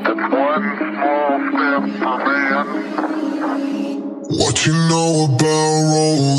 It's one small step for man. What you know about roll?